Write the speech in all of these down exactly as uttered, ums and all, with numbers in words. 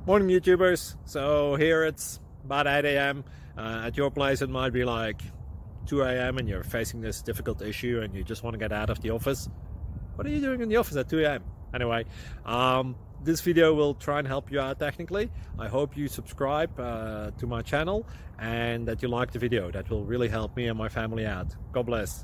Morning YouTubers. So here it's about eight A M Uh, at your place it might be like two A M and you're facing this difficult issue and you just want to get out of the office. What are you doing in the office at two A M? Anyway, um, this video will try and help you out technically. I hope you subscribe uh, to my channel and that you like the video. That will really help me and my family out. God bless.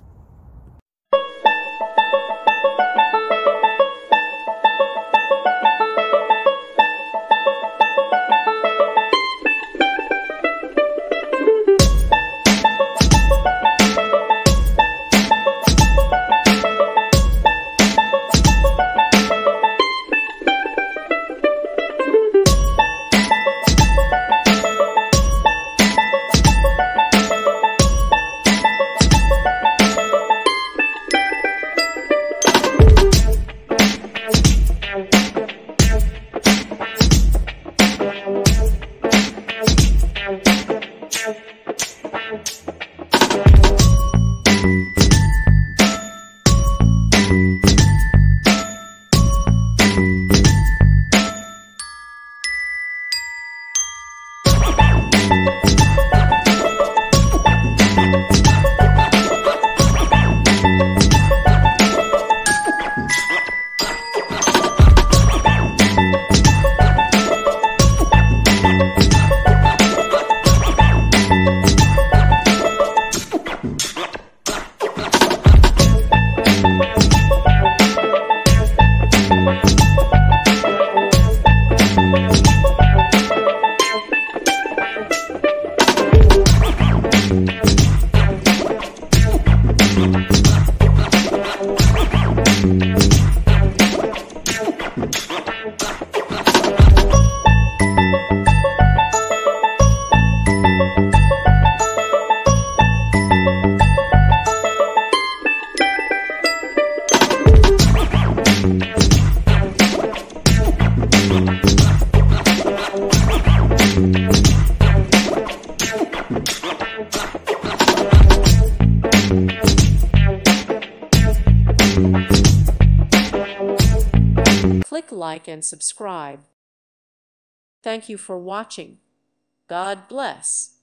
Click like and subscribe. Thank you for watching. God bless.